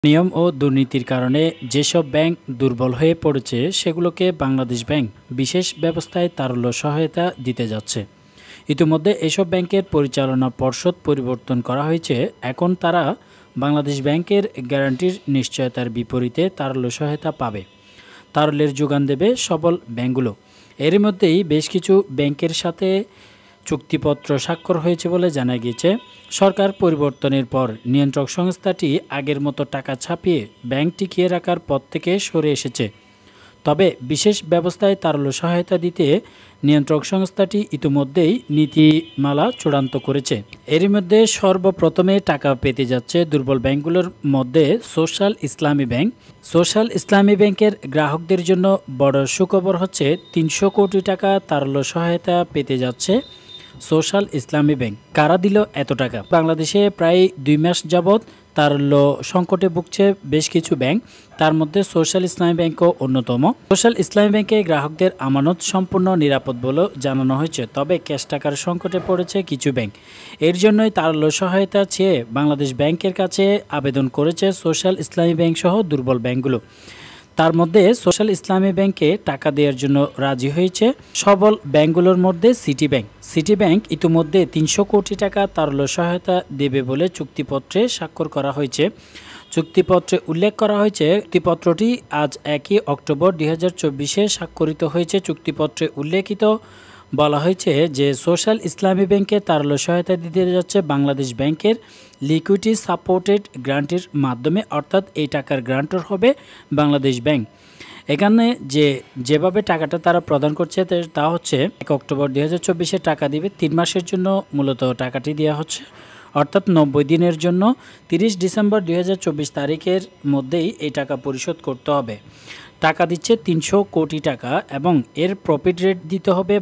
নিয়ম ও দুর্নীতির কারণে যেসব ব্যাংক দুর্বল হয়ে পড়েছে সেগুলোকে বাংলাদেশ ব্যাংক বিশেষ ব্যবস্থায় তারল্য সহায়তা দিতে যাচ্ছে। ইতিমধ্যে এসব ব্যাংকের পরিচালনা পর্ষদ পরিবর্তন করা হয়েছে। এখন তারা বাংলাদেশ ব্যাংকের গ্যারান্টির নিশ্চয়তার বিপরীতে তারল্য সহায়তা পাবে। তারল্যের যোগান দেবে সবল ব্যাংকগুলো। এর মধ্যেই বেশ কিছু ব্যাংকের সাথে চুক্তিপত্র স্বাক্ষর হয়েছে বলে জানা গিয়েছে। সরকার পরিবর্তনের পর নিয়ন্ত্রক সংস্থাটি আগের মতো টাকা ছাপিয়ে ব্যাংক টিকিয়ে রাখার পথ থেকে সরে এসেছে। তবে বিশেষ ব্যবস্থায় তারল্য সহায়তা দিতে নিয়ন্ত্রক সংস্থাটি ইতিমধ্যেই নীতিমালা চূড়ান্ত করেছে। এর মধ্যে সর্বপ্রথমে টাকা পেতে যাচ্ছে দুর্বল ব্যাংকগুলোর মধ্যে সোশ্যাল ইসলামী ব্যাংক। সোশ্যাল ইসলামী ব্যাংকের গ্রাহকদের জন্য বড় সুখবর হচ্ছে ৩০০ কোটি টাকা তারল্য সহায়তা পেতে যাচ্ছে সোশ্যাল ইসলামী ব্যাংক। কারা দিল এত টাকা? বাংলাদেশে প্রায় ২ মাস যাবৎ তারল্য সংকটে ভুগছে বেশ কিছু ব্যাংক, তার মধ্যে সোশ্যাল ইসলামী ব্যাংকও অন্যতম। সোশ্যাল ইসলামী ব্যাংকে গ্রাহকদের আমানত সম্পূর্ণ নিরাপদ বলেও জানানো হয়েছে। তবে ক্যাশ টাকার সংকটে পড়েছে কিছু ব্যাংক। এর জন্যই তারল্য সহায়তা চেয়ে বাংলাদেশ ব্যাংকের কাছে আবেদন করেছে সোশ্যাল ইসলামী ব্যাংক সহ দুর্বল ব্যাংকগুলো। তার মধ্যে সোশ্যাল ইসলামী ব্যাংকে টাকা দেওয়ার জন্য রাজি হয়েছে সবল ব্যাংকগুলোর মধ্যে সিটি ব্যাংক। সিটি ব্যাংক ইতিমধ্যে ৩০০ কোটি টাকা তারল্য সহায়তা দেবে বলে চুক্তিপত্রে স্বাক্ষর করা হয়েছে। চুক্তিপত্রে উল্লেখ করা হয়েছে, চুক্তিপত্রটি আজ ১ অক্টোবর ২০২৪-এ স্বাক্ষরিত হয়েছে। চুক্তিপত্রে উল্লেখিত বলা হয়েছে যে সোশ্যাল ইসলামী ব্যাংকে তারল্য সহায়তা দিতে যাচ্ছে বাংলাদেশ ব্যাংকের লিকুইডিটি সাপোর্টেড গ্রান্টের মাধ্যমে, অর্থাৎ এই টাকার গ্রান্টর হবে বাংলাদেশ ব্যাংক। এখানে যেভাবে টাকাটা তারা প্রদান করছে তা হচ্ছে ১ অক্টোবর ২০২৪-এ টাকা দিবে, ৩ মাসের জন্য মূলত টাকাটি দেওয়া হচ্ছে, অর্থাৎ ৯০ দিনের জন্য। ৩০ ডিসেম্বর ২০২৪ তারিখের মধ্যেই এই টাকা পরিশোধ করতে হবে। টাকা দিচ্ছে ৩০০ কোটি টাকা এবং এর প্রফিট রেট দিতে হবে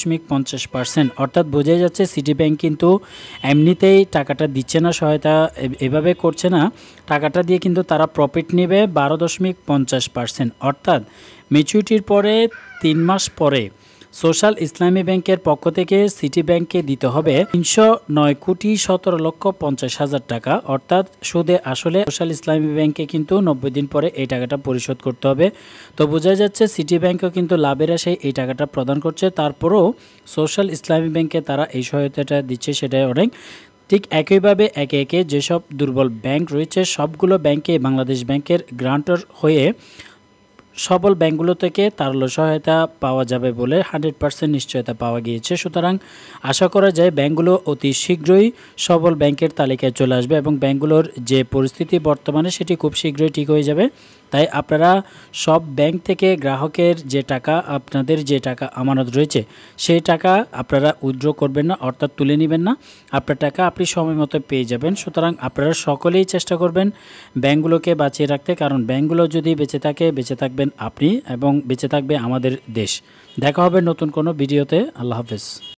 ১২.৫০%। অর্থাৎ বোঝাই যাচ্ছে সিটি ব্যাংক কিন্তু এমনিতেই টাকাটা দিচ্ছে না, সহায়তা এভাবে করছে না। টাকাটা দিয়ে কিন্তু তারা প্রফিট নেবে ১২.৫০%। অর্থাৎ ম্যাচুরিটির পরে ৩ মাস পরে সোশ্যাল ইসলামী ব্যাংকের পক্ষ থেকে সিটি ব্যাংককে দিতে হবে ৩০৯,১৭,৫০,০০০ টাকা। অর্থাৎ সুদে আসলে সোশ্যাল ইসলামী ব্যাংকে কিন্তু ৯০ দিন পরে এই টাকাটা পরিশোধ করতে হবে। তো বোঝা যাচ্ছে সিটি ব্যাংকও কিন্তু লাভের আশায় এই টাকাটা প্রদান করছে। তারপরেও সোশ্যাল ইসলামী ব্যাংকে তারা এই সহায়তাটা দিচ্ছে, সেটাই অনেক। ঠিক একইভাবে একে একে যেসব দুর্বল ব্যাংক রয়েছে সবগুলো ব্যাংকে বাংলাদেশ ব্যাংকের গ্রান্টর হয়ে সবল ব্যাংকগুলো থেকে তারল্য সহায়তা পাওয়া যাবে বলে 100% নিশ্চয়তা পাওয়া গিয়েছে। সুতরাং আশা করা যায় ব্যাংকগুলো অতি শীঘ্রই সবল ব্যাংকের তালিকায় চলে আসবে এবং ব্যাংকগুলোর যে পরিস্থিতি বর্তমানে সেটি খুব শীঘ্রই ঠিক হয়ে যাবে। তাই আপনারা সব ব্যাংক থেকে গ্রাহকের যে টাকা, আপনাদের যে টাকা আমানত রয়েছে সেই টাকা আপনারা উইথড্র করবেন না, অর্থাৎ তুলে নেবেন না। আপনার টাকা আপনি সময় মতো পেয়ে যাবেন। সুতরাং আপনারা সকলেই চেষ্টা করবেন ব্যাংকগুলোকে বাঁচিয়ে রাখতে, কারণ ব্যাংকগুলো যদি বেঁচে থাকে বেঁচে থাকবেন আপনি এবং বেঁচে থাকবে আমাদের দেশ। দেখা হবে নতুন কোনো ভিডিওতে। আল্লাহ হাফেজ।